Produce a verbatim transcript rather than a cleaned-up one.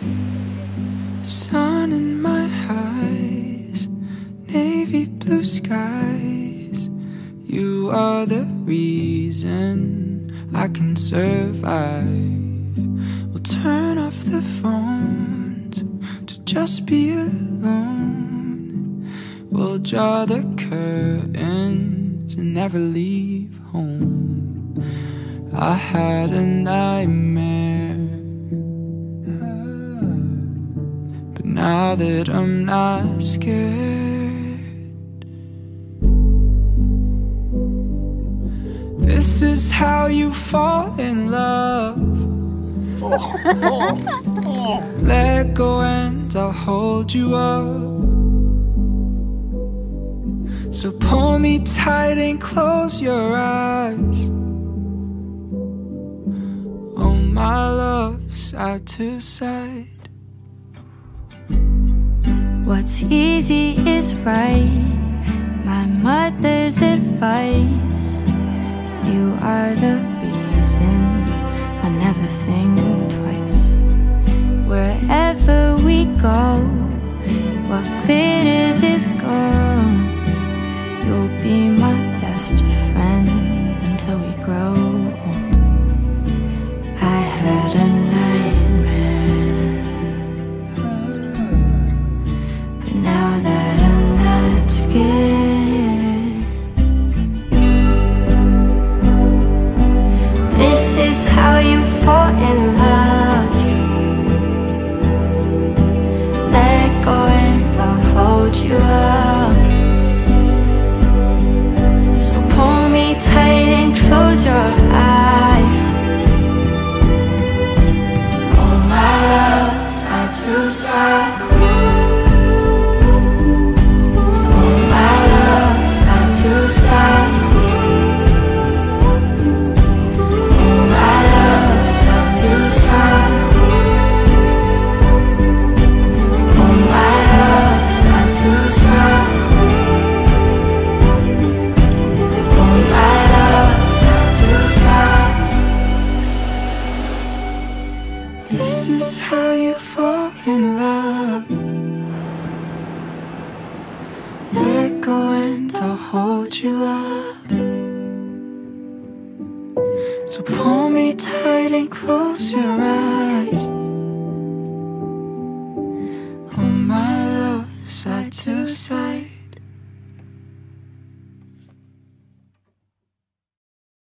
Sun in my eyes, navy blue skies. You are the reason I can survive. We'll turn off the phones to just be alone. We'll draw the curtains and never leave home. I had a nightmare, but now that I'm not scared, this is how you fall in love. Let go and I'll hold you up. So pull me tight and close your eyes. Oh my love, side to side. What's easy is right, my mother's advice. You are the reason I never think twice. Wherever we go, what glitters is gold. You'll be my best friend until we grow old. I had a nightmare, but now that I'm not scared, this is how you fall in love. Let go and I'll hold you up. So pull me tight and close your eyes. Oh my love, side to side. Oh my love, side to side. Oh my love, side to side. Oh my love, side to side. Oh my love, side to side. This is how you fall in love. Let go and I'll hold you up. So pull me tight and close your eyes.